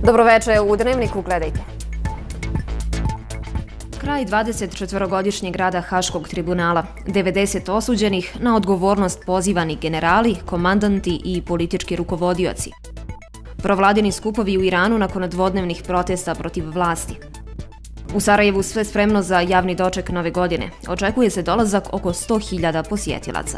Dobroveče, u Dnevniku gledajte. Kraj 24-godišnjeg rada Haškog tribunala, 90 osuđenih, na odgovornost pozivani generali, komandanti i politički rukovodioci. Provladini skupovi u Iranu nakon dvodnevnih protesta protiv vlasti. U Sarajevu sve spremno za javni doček nove godine. Očekuje se dolazak oko 100.000 posjetilaca.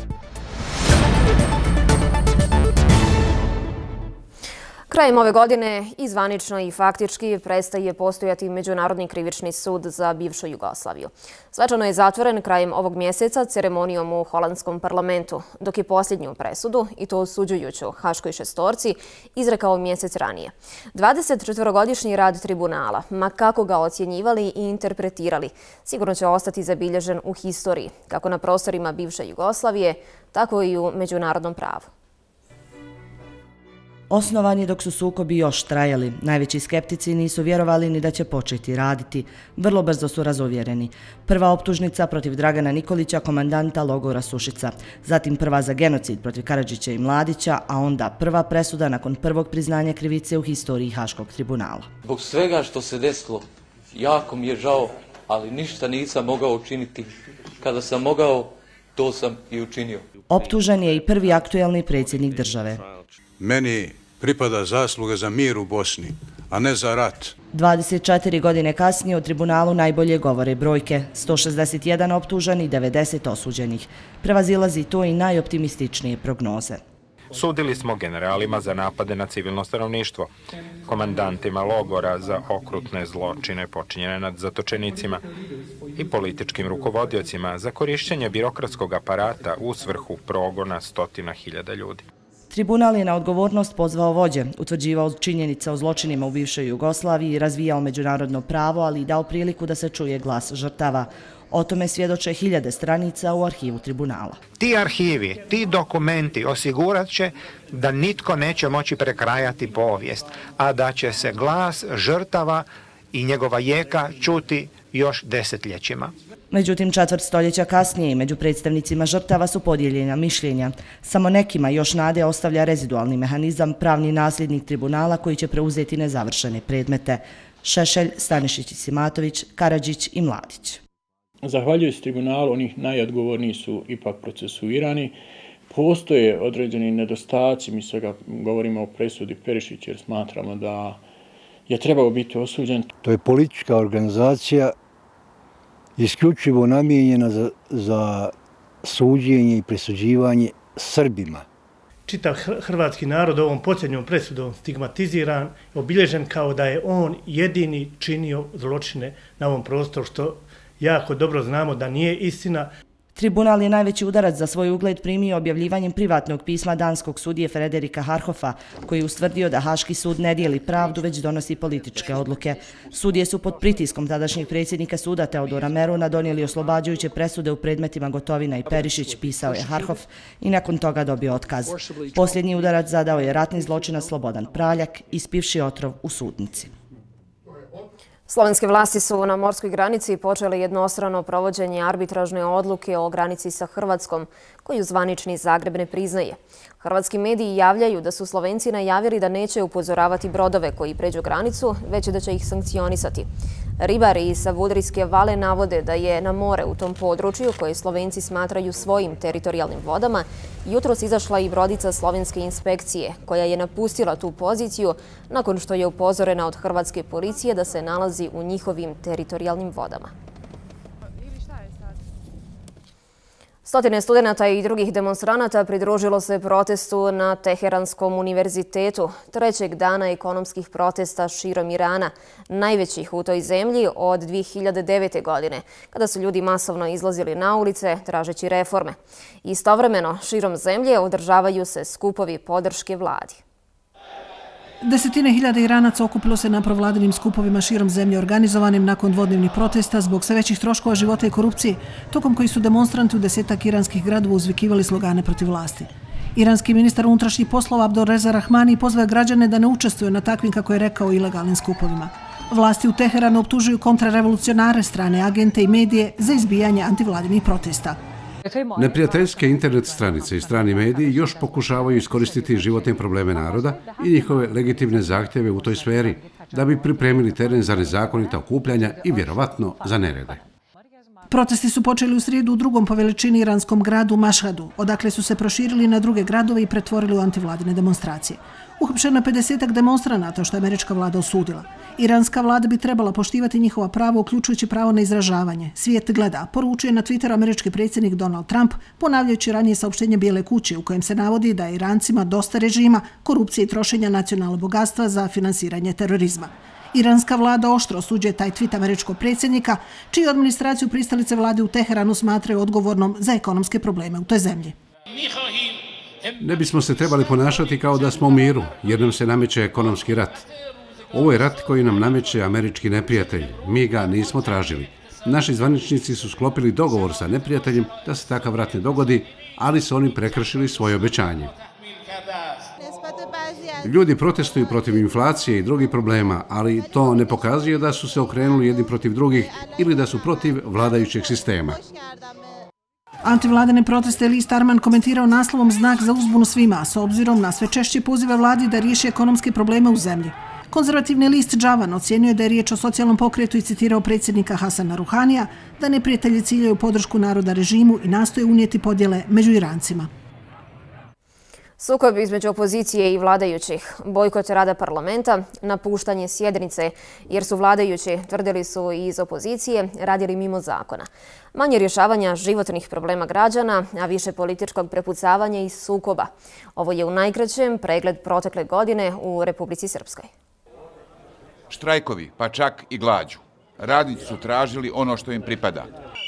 Krajem ove godine i zvanično i faktički prestaje postojati Međunarodni krivični sud za bivšu Jugoslaviju. Svečano je zatvoren krajem ovog mjeseca ceremonijom u holandskom parlamentu, dok je posljednju presudu, i to osuđujuću Haškoj šestorci, izrekao mjesec ranije. 24-godišnji rad tribunala, ma kako ga ocjenjivali i interpretirali, sigurno će ostati zabilježen u historiji, kako na prostorima bivše Jugoslavije, tako i u međunarodnom pravu. Osnovan je dok su sukobi još trajali. Najveći skeptici nisu vjerovali ni da će početi raditi. Vrlo brzo su razovjereni. Prva optužnica protiv Dragana Nikolića, komandanta logora Sušica. Zatim prva za genocid protiv Karadžića i Mladića, a onda prva presuda nakon prvog priznanja krivice u historiji Haškog tribunala. Zbog svega što se desilo, jako mi je žao, ali ništa nisam mogao učiniti. Kada sam mogao, to sam i učinio. Optužen je i prvi aktuelni predsjednik države. Meni pripada zasluga za mir u Bosni, a ne za rat. 24 godine kasnije o tribunalu najbolje govore brojke. 161 optužen i 90 osuđenih. Prevazilazi to i najoptimističnije prognoze. Sudili smo generalima za napade na civilno stanovništvo, komandantima logora za okrutne zločine počinjene nad zatočenicima i političkim rukovodiocima za korišćenje birokratskog aparata u svrhu progona 100.000 ljudi. Tribunal je na odgovornost pozvao vođe, utvrđivao činjenice o zločinima u bivšoj Jugoslaviji, razvijao međunarodno pravo, ali i dao priliku da se čuje glas žrtava. O tome svjedoče 1000 stranica u arhivu tribunala. Ti arhivi, ti dokumenti osigurat će da nitko neće moći prekrajati povijest, a da će se glas žrtava i njegova jeka čuti još desetljećima. Međutim, četvrt stoljeća kasnije među predstavnicima žrtava su podijeljena mišljenja. Samo nekima još nade ostavlja rezidualni mehanizam, pravni nasljednik tribunala koji će preuzeti nezavršene predmete. Šešelj, Stanišić i Simatović, Karadžić i Mladić. Zahvaljujući tribunalu, onih najodgovorniji su ipak procesuirani. Postoje određeni nedostaci, mi svega govorimo o presudi Perišić jer smatramo da je trebao biti osuđen. To je politička organizacija isključivo namijenjena za suđenje i presuđivanje Srbima. Čitav hrvatski narod ovom posljednjom presudom stigmatiziran, obilježen kao da je on jedini činio zločine na ovom prostoru, što jako dobro znamo da nije istina. Tribunal je najveći udarac za svoj ugled primio objavljivanjem privatnog pisma danskog sudije Frederika Harhofa, koji je ustvrdio da Haški sud ne dijeli pravdu, već donosi političke odluke. Sudije su pod pritiskom tadašnjeg predsjednika suda Teodora Meruna donijeli oslobađajuće presude u predmetima Gotovina i Perišić, pisao je Harhof, i nakon toga dobio otkaz. Posljednji udarac zadao je ratni zločinac Slobodan Praljak, ispivši otrov u sudnici. Slovenske vlasti su na morskoj granici počele jednostrano provođenje arbitražne odluke o granici sa Hrvatskom, koju zvanični Zagreb ne priznaje. Hrvatski mediji javljaju da su Slovenci najavili da neće upozoravati brodove koji pređu granicu, već da će ih sankcionisati. Ribari iz Savudrijske vale navode da je na more u tom području, koje Slovenci smatraju svojim teritorijalnim vodama, jutros izašla i brodica slovenske inspekcije, koja je napustila tu poziciju nakon što je upozorena od hrvatske policije da se nalazi u njihovim teritorijalnim vodama. Stotine studenata i drugih demonstranata pridružilo se protestu na Teheranskom univerzitetu, trećeg dana ekonomskih protesta širom Irana, najvećih u toj zemlji od 2009. godine, kada su ljudi masovno izlazili na ulice tražeći reforme. Istovremeno, širom zemlje održavaju se skupovi podrške vladi. Desetine hiljada Iranaca okupilo se na provladinim skupovima širom zemlje organizovanim nakon dvodnevnih protesta zbog sve većih troškova života i korupcije, tokom koji su demonstranti u 10 iranskih gradova uzvikivali slogane protiv vlasti. Iranski ministar unutrašnjih poslova Abdolreza Rahmani pozvao građane da ne učestvuju na takvim, kako je rekao, ilegalnim skupovima. Vlasti u Teheranu optužuju kontrarevolucionare, strane agente i medije za izbijanje antivladinih protesta. Neprijateljske internet stranice i strani mediji još pokušavaju iskoristiti životne probleme naroda i njihove legitimne zahtjeve u toj sferi, da bi pripremili teren za nezakonita okupljanja i vjerovatno za nerede. Protesti su počeli u srijedu u drugom po veličini iranskom gradu Mašhadu, odakle su se proširili na druge gradove i pretvorili u antivladine demonstracije. Uhapšeno je 50-ak demonstranata, što je američka vlada osudila. Iranska vlada bi trebala poštivati njihova prava, uključujući pravo na izražavanje. Svijet gleda, poručuje na Twitteru američki predsjednik Donald Trump, ponavljajući ranije saopštenje Bijele kuće u kojem se navodi da je Irancima dosta režima, korupcije i trošenja nacionalnog bogatstva za finansiranje terorizma. Iranska vlada oštro osuđuje taj tweet američkog predsjednika, čiju administraciju pristalice vlade u Teheranu smatraju odgovornom za ekonomske probleme u toj zemlji. Ne bismo se trebali ponašati kao da smo u miru, jer nam se nameće ekonomski rat. Ovo je rat koji nam nameće američki neprijatelj. Mi ga nismo tražili. Naši zvaničnici su sklopili dogovor sa neprijateljem da se takav rat ne dogodi, ali su oni prekršili svoje obećanje. Ljudi protestuju protiv inflacije i drugih problema, ali to ne pokazuje da su se okrenuli jedni protiv drugih ili da su protiv vladajućeg sistema. Antivladine proteste Lee Starman komentirao naslovom Znak za uzbunu svima, s obzirom na sve češće pozive vladi da riješi ekonomske probleme u zemlji. Konzervativni list Džavan ocjenjuje da je riječ o socijalnom pokretu i citirao predsjednika Hasana Ruhanija da neprijatelji ciljaju podršku naroda režimu i nastoje unijeti podjele među Irancima. Sukob između opozicije i vladajućih, bojkot rada parlamenta, napuštanje sjednice jer su vladajući, tvrdili su i iz opozicije, radili mimo zakona. Manje rješavanja životnih problema građana, a više političkog prepucavanja i sukoba. Ovo je u najkraćem pregled protekle godine u Republici Srpskoj. Štrajkovi, pa čak i glađu. Radnici su tražili ono što im pripada.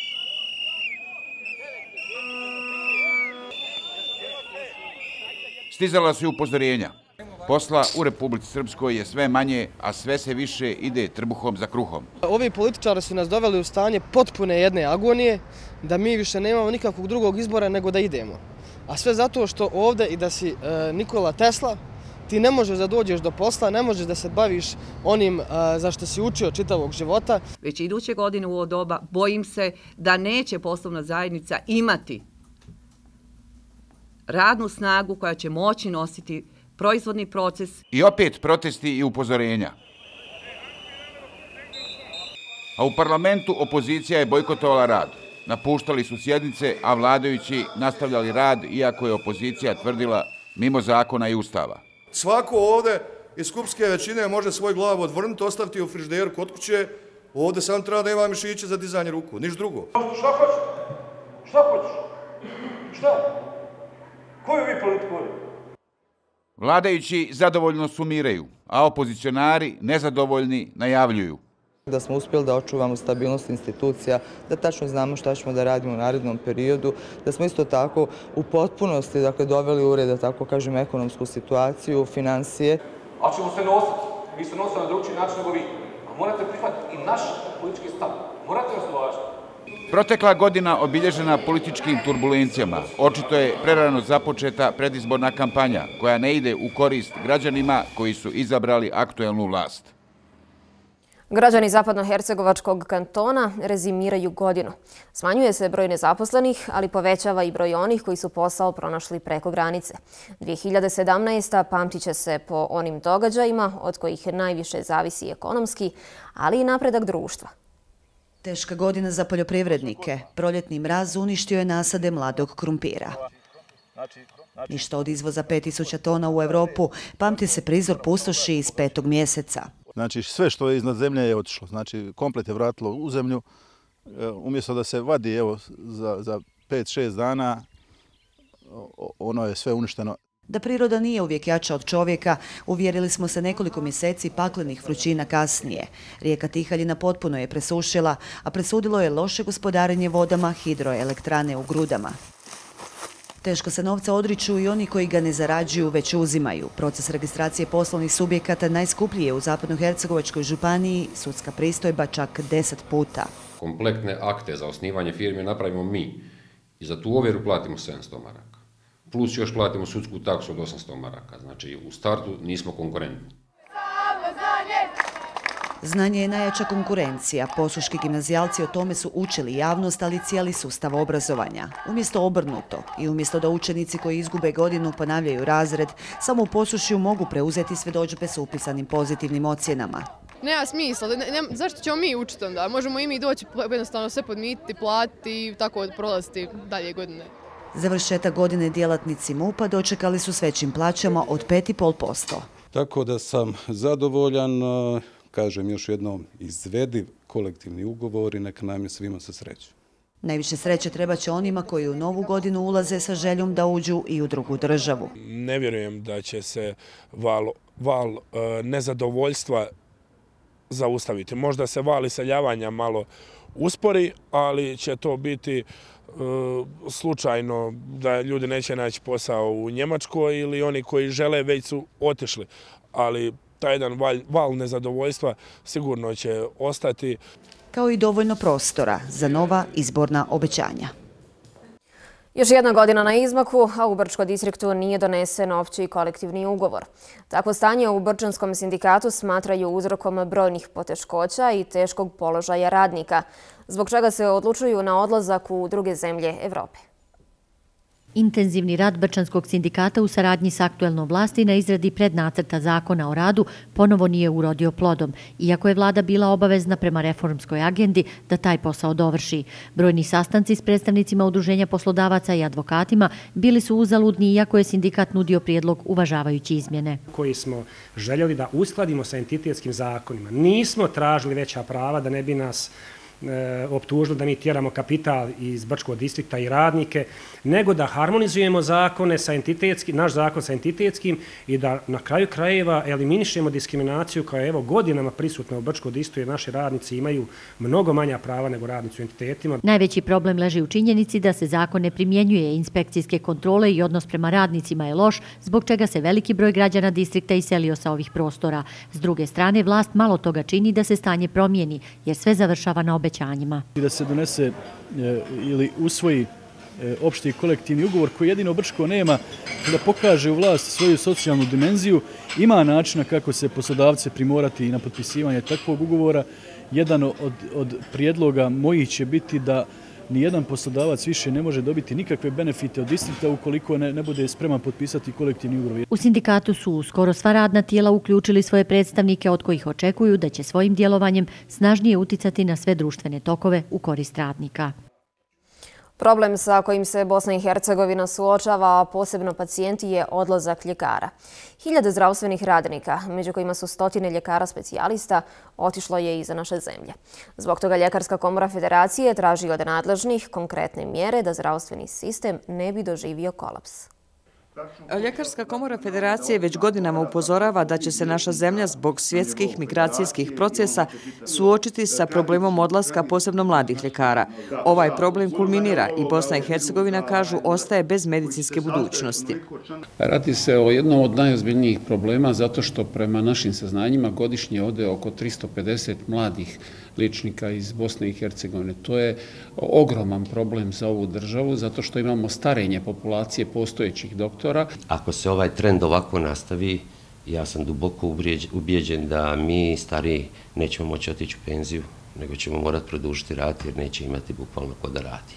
Stizala su i upozorenja. Posla u Republici Srpskoj je sve manje, a sve se više ide trbuhom za kruhom. Ovi političari su nas doveli u stanje potpune jedne agonije, da mi više nemamo nikakvog drugog izbora nego da idemo. A sve zato što ovdje i da si Nikola Tesla, ti ne možeš da dođeš do posla, ne možeš da se baviš onim za što si učio čitavog života. Već iduće godine u ovo doba bojim se da neće poslovna zajednica imati radnu snagu koja će moći nositi proizvodni proces. I opet protesti i upozorenja. A u parlamentu opozicija je bojkotovala rad. Napuštali su sjednice, a vladajući nastavljali rad, iako je opozicija tvrdila mimo zakona i ustava. Svako ovdje iz skupske većine može svoj glavu odvrnuti, ostaviti u frižideru kod kuće. Ovdje sam treba da ima mišiće za dizanje ruku, niš drugo. Šta hoćeš? Šta hoćeš? Šta? Koju vi politiku vodite? Vladajući zadovoljno sumiraju, a opozicionari nezadovoljni najavljuju. Da smo uspjeli da očuvamo stabilnost institucija, da tačno znamo šta ćemo da radimo u narednom periodu, da smo isto tako u potpunosti doveli u red, da tako kažem, ekonomsku situaciju, financije. Ali ćemo se nositi. Mi se nosimo na drugčiji način nego vi. A morate prihvatiti i naš politički stav. Morate nas uvažiti. Protekla godina obilježena političkim turbulencijama. Očito je prerano započeta predizborna kampanja koja ne ide u korist građanima koji su izabrali aktuelnu vlast. Građani Zapadnohercegovačkog kantona rezimiraju godinu. Smanjuje se broj nezaposlenih, ali povećava i broj onih koji su posao pronašli preko granice. 2017. pamtit će se po onim događajima od kojih najviše zavisi ekonomski, ali i napredak društva. Teška godina za poljoprivrednike. Proljetni mraz uništio je nasade mladog krumpira. Ništa od izvoza 5000 tona u Evropu, pamti se prizor pustoši iz 5. mjeseca. Znači sve što je iznad zemlje je otišlo, znači komplet je vratilo u zemlju, umjesto da se vadi za 5-6 dana, ono je sve uništeno. Da priroda nije uvijek jača od čovjeka, uvjerili smo se nekoliko mjeseci paklenih vrućina kasnije. Rijeka Tihaljina potpuno je presušila, a presudilo je loše gospodarenje vodama hidroelektrane u Grudama. Teško se novca odriču i oni koji ga ne zarađuju, već uzimaju. Proces registracije poslovnih subjekata najskuplji je u Zapadnohercegovačkoj županiji, sudska pristojba čak 10 puta. Kompletne akte za osnivanje firme napravimo mi i za tu ovjeru platimo 700 maraka. Plus još platimo sudsku taksu od 800 maraka. Znači u startu nismo konkurentni. Znanje je najjača konkurencija. Posuški gimnazijalci o tome su učili javnost, ali i cijeli sustav obrazovanja. Umjesto obrnuto i umjesto da učenici koji izgube godinu ponavljaju razred, samo u Posušju mogu preuzeti svjedodžbe s upisanim pozitivnim ocjenama. Nema smisla, zašto ćemo mi učiti onda? Možemo i mi doći, jednostavno sve podmititi, platiti i tako prolaziti dalje godine. Završetak godine djelatnici MUP-a dočekali su s većim plaćama od 5,5%. Tako da sam zadovoljan, kažem još jednom, izvediv kolektivni ugovor i neka nam je svima sa sreću. Najviše sreće treba će onima koji u novu godinu ulaze sa željom da uđu i u drugu državu. Ne vjerujem da će se val nezadovoljstva zaustaviti. Možda se val iseljavanja malo uspori, ali će to biti slučajno da ljudi neće naći posao u Njemačkoj ili oni koji žele već su otišli. Ali taj jedan val nezadovoljstva sigurno će ostati. Kao i dovoljno prostora za nova izborna obećanja. Još jedna godina na izmaku, a u Brčkom distriktu nije donesen opći kolektivni ugovor. Takvo stanje u Brčanskom sindikatu smatraju uzrokom brojnih poteškoća i teškog položaja radnika, zbog čega se odlučuju na odlazak u druge zemlje Evrope. Intenzivni rad Brčanskog sindikata u saradnji s aktuelnom vlasti na izradi prednacrta zakona o radu ponovo nije urodio plodom, iako je vlada bila obavezna prema reformskoj agendi da taj posao dovrši. Brojni sastanci s predstavnicima udruženja poslodavaca i advokatima bili su uzaludni, iako je sindikat nudio prijedlog uvažavajući izmjene. Koji smo željeli da uskladimo sa entitetskim zakonima. Nismo tražili veća prava da ne bi nas optužili da mi tjeramo kapital iz Brčkog distrikta i radnike, nego da harmonizujemo zakone sa entitetskim, naš zakon sa entitetskim i da na kraju krajeva eliminišemo diskriminaciju koja je evo godinama prisutna u Brčkom distriktu jer naši radnici imaju mnogo manja prava nego radnici u entitetima. Najveći problem leži u činjenici da se zakon ne primjenjuje, inspekcijske kontrole i odnos prema radnicima je loš, zbog čega se veliki broj građana distrikta iselio sa ovih prostora. S druge strane, vlast malo toga čini da se stanje promijeni, jer sve završava na obećanjima. Da se donese ili usvoji opšti kolektivni ugovor koji jedino Brčko nema, da pokaže u vlasti svoju socijalnu dimenziju, ima načina kako se poslodavce primorati na potpisivanje takvog ugovora. Jedan od prijedloga mojih će biti da nijedan poslodavac više ne može dobiti nikakve benefite od distrikta ukoliko ne bude spreman potpisati kolektivni ugovor. U sindikatu su skoro sva radna tijela uključili svoje predstavnike od kojih očekuju da će svojim djelovanjem snažnije uticati na sve društvene tokove u korist radnika. Problem sa kojim se Bosna i Hercegovina suočava, a posebno pacijenti, je odlazak ljekara. Hiljade zdravstvenih radnika, među kojima su stotine ljekara specijalista, otišlo je iza naše zemlje. Zbog toga Ljekarska komora Federacije traži od nadležnih konkretne mjere da zdravstveni sistem ne bi doživio kolaps. Ljekarska komora Federacije već godinama upozorava da će se naša zemlja zbog svjetskih migracijskih procesa suočiti sa problemom odlaska posebno mladih ljekara. Ovaj problem kulminira i Bosna i Hercegovina, kažu, ostaje bez medicinske budućnosti. Radi se o jednom od najozbiljnijih problema zato što prema našim saznanjima godišnje ode oko 350 mladih liječnika iz Bosne i Hercegovine. To je ogroman problem za ovu državu zato što imamo starenje populacije postojećih doktora. Ako se ovaj trend ovako nastavi, ja sam duboko ubijeđen da mi stariji nećemo moći otići u penziju, nego ćemo morati produžiti rad jer neće imati bukvalno ko da radi.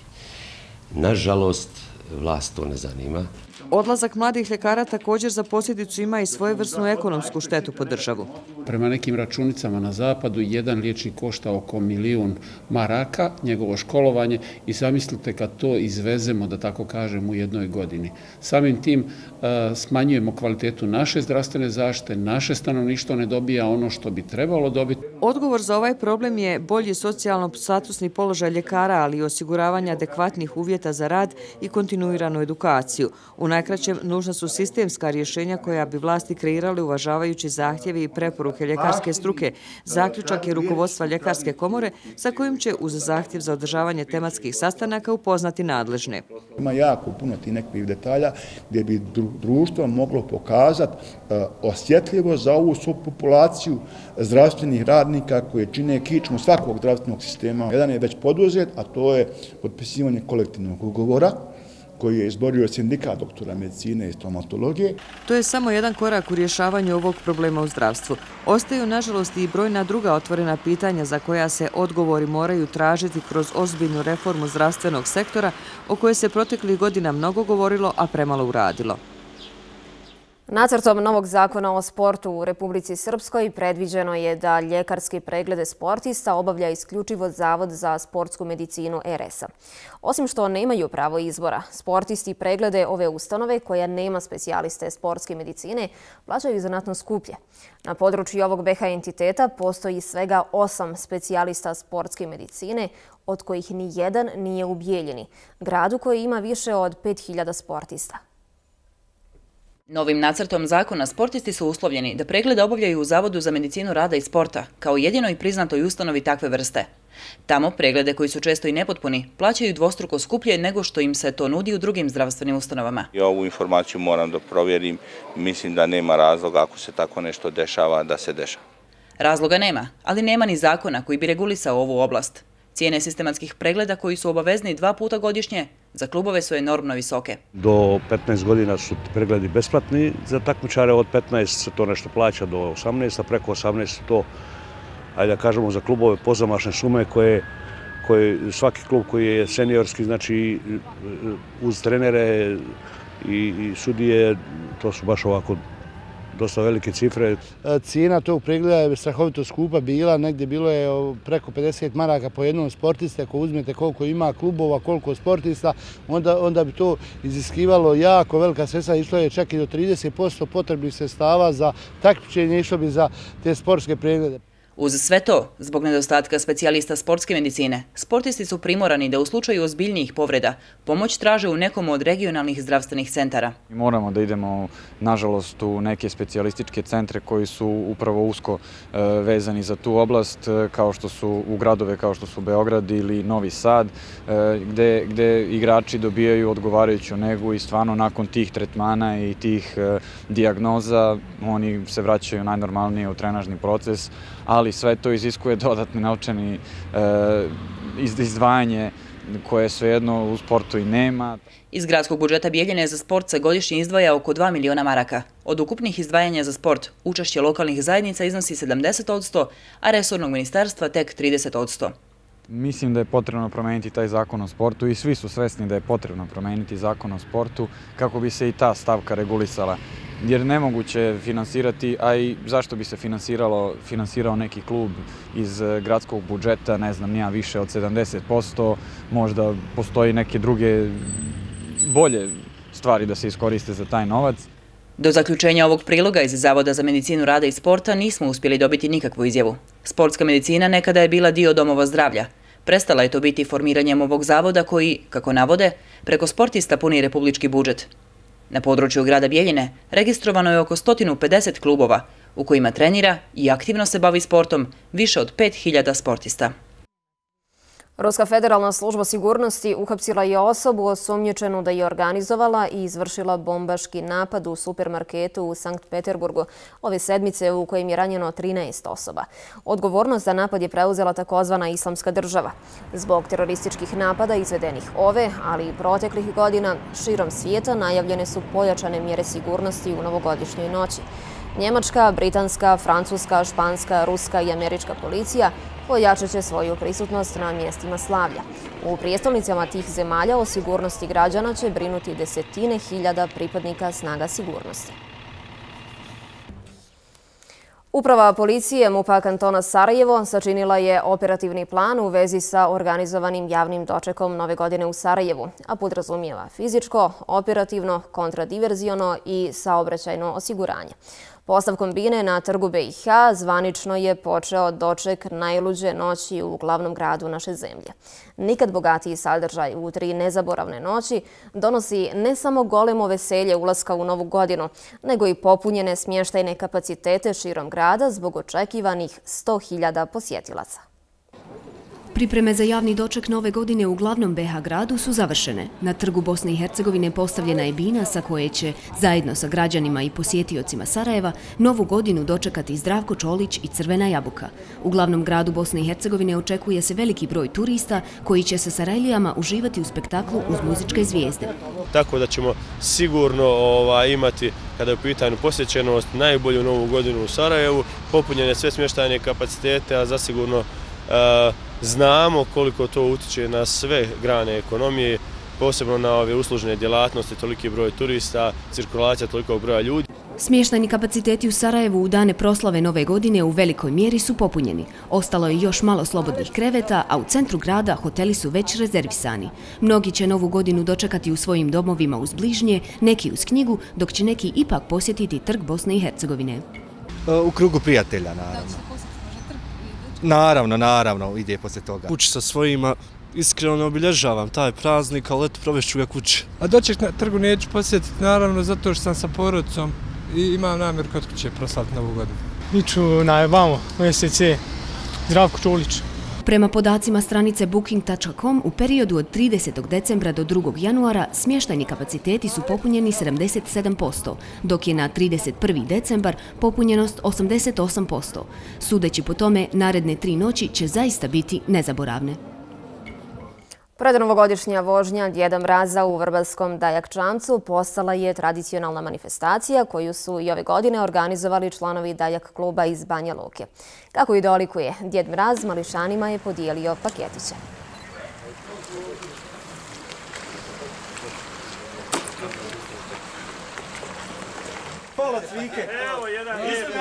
Nažalost, vlast to ne zanima. Odlazak mladih ljekara također za posljedicu ima i svojevrsnu ekonomsku štetu po državu. Prema nekim računicama na zapadu jedan liječnik košta oko 1.000.000 maraka, njegovo školovanje, i zamislite kad to izvezemo, da tako kažem, u jednoj godini. Samim tim smanjujemo kvalitetu naše zdravstvene zaštite, naše stanovništvo ne dobija ono što bi trebalo dobiti. Odgovor za ovaj problem je bolji socijalno-statusni položaj ljekara, ali i osiguravanje adekvatnih uvjeta za rad i kontinuiranu edukaciju. U najkraćem, nužna su sistemska rješenja koja bi vlasti kreirali uvažavajući zahtjevi i preporuke ljekarske struke. Zaključak je rukovodstva Ljekarske komore sa kojim će uz zahtjev za održavanje tematskih sastanaka upoznati nadležne. Ima jako puno tih nekih detalja gdje bi društvo moglo pokazati osjetljivo za ovu subpopulaciju zdravstvenih radnika koje čine kičmu svakog zdravstvenog sistema. Jedan je već poduzet, a to je potpisivanje kolektivnog ugovora koji je izborio sindikat doktora medicine i stomatologije. To je samo jedan korak u rješavanju ovog problema u zdravstvu. Ostaju, nažalost, i brojna druga otvorena pitanja za koja se odgovori moraju tražiti kroz ozbiljnu reformu zdravstvenog sektora o kojoj se proteklih godina mnogo govorilo, a premalo uradilo. Nacrtom novog zakona o sportu u Republici Srpskoj predviđeno je da ljekarski preglede sportista obavlja isključivo Zavod za sportsku medicinu RS-a. Osim što nemaju pravo izbora, sportisti preglede ove ustanove, koja nema specijaliste sportske medicine, plaćaju znatno skuplje. Na području ovog BiH entiteta postoji svega 8 specijalista sportske medicine, od kojih ni jedan nije u Bijeljini, gradu koji ima više od 5000 sportista. Novim nacrtom zakona sportisti su uslovljeni da preglede obavljaju u Zavodu za medicinu rada i sporta, kao jedinoj priznatoj ustanovi takve vrste. Tamo preglede, koji su često i nepotpuni, plaćaju dvostruko skuplje nego što im se to nudi u drugim zdravstvenim ustanovama. I ovu informaciju moram da provjerim. Mislim da nema razloga, ako se tako nešto dešava, da se dešava. Razloga nema, ali nema ni zakona koji bi regulisao ovu oblast. Cijene sistematskih pregleda, koji su obavezni 2 puta godišnje, za klubove su enormno visoke. Do 15 godina su pregledi besplatni za takmičare, od 15 se to nešto plaća do 18, a preko 18 to, ajde da kažemo, za klubove pozamašne sume koje svaki klub koji je seniorski, znači uz trenere i sudije, to su baš ovako dosta velike cifre. Cijena tog pregleda je strahovito skupa bila, negdje bilo je preko 50 maraka po jednom sportiste. Ako uzmete koliko ima klubova, koliko sportista, onda bi to iziskivalo jako velika sredstva, išlo je čak i do 30% potrebnih sredstava za takmičenje, išlo bi za te sportske preglede. Uz sve to, zbog nedostatka specijalista sportske medicine, sportisti su primorani da u slučaju ozbiljnijih povreda pomoć traže u nekom od regionalnih zdravstvenih centara. Moramo da idemo, nažalost, u neke specijalističke centre koji su upravo usko vezani za tu oblast, kao što su u gradove kao što su Beograd ili Novi Sad, gde igrači dobijaju odgovarajuću negu i stvarno nakon tih tretmana i tih dijagnoza oni se vraćaju najnormalnije u trenažni proces, ali sve to iziskuje dodatni novčani izdvajanje koje svejedno u sportu i nema. Iz gradskog budžeta Bijeljine za sport se godišnje izdvaja oko 2 miliona maraka. Od ukupnih izdvajanja za sport, učešće lokalnih zajednica iznosi 70%, a resornog ministarstva tek 30%. Mislim da je potrebno promeniti taj zakon o sportu i svi su svesni da je potrebno promeniti zakon o sportu kako bi se i ta stavka regulisala. Jer nemoguće je finansirati, a i zašto bi se finansirao neki klub iz gradskog budžeta, ne znam, nija više od 70%, možda postoji neke druge bolje stvari da se iskoriste za taj novac. Do zaključenja ovog priloga iz Zavoda za medicinu rada i sporta nismo uspjeli dobiti nikakvu izjavu. Sportska medicina nekada je bila dio domova zdravlja. Prestala je to biti formiranjem ovog zavoda koji, kako navode, preko sportista puni republički budžet. Na području grada Bijeljine registrovano je oko 150 klubova u kojima trenira i aktivno se bavi sportom više od 5000 sportista. Ruska federalna služba sigurnosti uhapsila je osobu osumnjičenu da je organizovala i izvršila bombaški napad u supermarketu u Sankt Peterburgu ove sedmice, u kojem je ranjeno 13 osoba. Odgovornost za napad je preuzela takozvana Islamska država. Zbog terorističkih napada izvedenih ove, ali i proteklih godina, širom svijeta najavljene su pojačane mjere sigurnosti u novogodišnjoj noći. Njemačka, britanska, francuska, španska, ruska i američka policija pojačat će svoju prisutnost na mjestima slavlja. U prijestolnicama tih zemalja o sigurnosti građana će brinuti desetine hiljada pripadnika snaga sigurnosti. Uprava policije MUP-a kantona Sarajevo sačinila je operativni plan u vezi sa organizovanim javnim dočekom Nove godine u Sarajevu, a podrazumijeva fizičko, operativno, kontradiverziono i saobraćajno osiguranje. Postavkom bine na trgu BiH zvanično je počeo doček najluđe noći u glavnom gradu naše zemlje. Nikad bogatiji sadržaj u 3 nezaboravne noći donosi ne samo golemo veselje ulaska u novu godinu, nego i popunjene smještajne kapacitete širom grada zbog očekivanih 100.000 posjetilaca. Pripreme za javni doček nove godine u glavnom BiH gradu su završene. Na trgu Bosne i Hercegovine postavljena je bina sa koje će, zajedno sa građanima i posjetiocima Sarajeva, novu godinu dočekati Zdravko Čolić i Crvena jabuka. U glavnom gradu Bosne i Hercegovine očekuje se veliki broj turista koji će sa Sarajlijama uživati u spektaklu uz muzičke zvijezde. Tako da ćemo sigurno imati, kada je u pitanju posjećenost, najbolju novu godinu u Sarajevu, popunjene sve smještajne kapacitete, a zasigurno znamo koliko to utiče na sve grane ekonomije, posebno na ove uslužne djelatnosti, toliki broj turista, cirkulacija tolikog broja ljudi. Smještajni kapaciteti u Sarajevu u dane proslave nove godine u velikoj mjeri su popunjeni. Ostalo je još malo slobodnih kreveta, a u centru grada hoteli su već rezervisani. Mnogi će novu godinu dočekati u svojim domovima uz bližnje, neki uz knjigu, dok će neki ipak posjetiti trg Bosne i Hercegovine. U krugu prijatelja, naravno. Naravno, ide poslije toga. Kući sa svojima, iskreno ne obilježavam taj praznik, ali eto, provešću ga kući. A doček na trgu neću posjetiti, naravno, zato što sam sa porodicom i imam namjer kod kuće proslaviti novu godinu. Iću na vamo, mjesec je Zdravko Čolić. Prema podacima stranice booking.com, u periodu od 30. decembra do 2. januara smještajni kapaciteti su popunjeni 77%, dok je na 31. decembar popunjenost 88%. Sudeći po tome, naredne 3 noći će zaista biti nezaboravne. Prednovogodišnja vožnja Djeda Mraza u Vrbarskom Dajakčancu postala je tradicionalna manifestacija koju su i ove godine organizovali članovi Dajak kluba iz Banja Luke. Kako i dolikuje, Djed Mraz mališanima je podijelio paketiće. Pola cvike. Evo jedan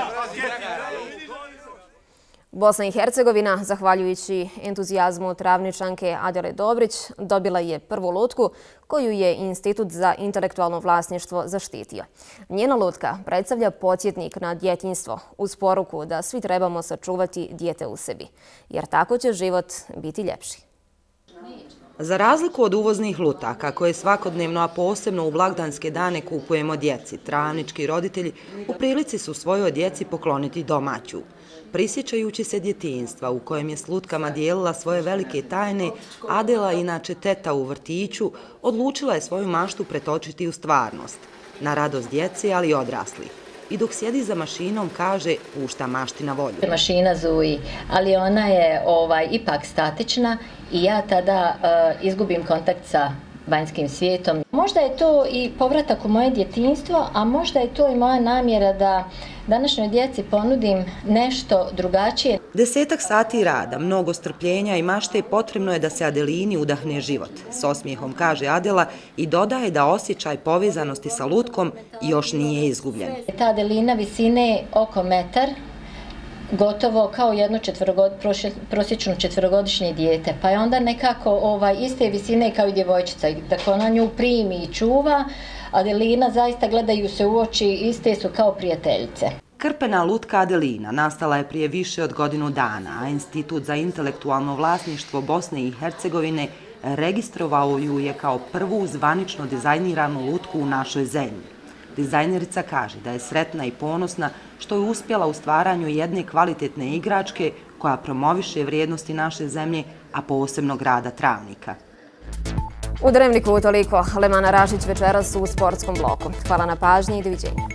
Bosna i Hercegovina, zahvaljujući entuzijazmu travničanke Adele Dobrić, dobila je prvu lutku koju je Institut za intelektualno vlasništvo zaštitio. Njena lutka predstavlja podsjetnik na djetinjstvo uz poruku da svi trebamo sačuvati dijete u sebi, jer tako će život biti ljepši. Za razliku od uvoznih lutaka koje svakodnevno, a posebno u blagdanske dane kupujemo djeci, travnički roditelji u prilici su svojoj djeci pokloniti domaću. Prisjećajući se djetinjstva u kojem je s lutkama dijelila svoje velike tajne, Adela, inače teta u vrtiću, odlučila je svoju maštu pretočiti u stvarnost. Na radost djece, ali i odraslih. I dok sjedi za mašinom, kaže, pušta mašti na volju. Mašina zuji, ali ona je ipak statična i ja tada izgubim kontakt sa vanjskim svijetom. Možda je to i povratak u moje djetinjstvo, a možda je to i moja namjera da današnjoj djeci ponudim nešto drugačije. 10 sati rada, mnogo strpljenja i mašte potrebno je da se Adelini udahne život. S osmijehom kaže Adela i dodaje da osjećaj povezanosti sa lutkom još nije izgubljen. Ta Adelina visine oko metar, gotovo kao jedno prosječno 4-godišnje dijete, pa je onda nekako iste visine kao i djevojčica. Dakle, ona nju primi i čuva, Adelina zaista gledaju se u oči, iste su kao prijateljice. Krpena lutka Adelina nastala je prije više od godinu dana, a Institut za intelektualno vlasništvo Bosne i Hercegovine registrovao ju je kao prvu zvanično dizajniranu lutku u našoj zemlji. Dizajnerica kaže da je sretna i ponosna što je uspjela u stvaranju jedne kvalitetne igračke koja promoviše vrijednosti naše zemlje, a posebno grada Travnika. U Dnevniku toliko. Lemana Rašić večeras u sportskom bloku. Hvala na pažnji i doviđenja.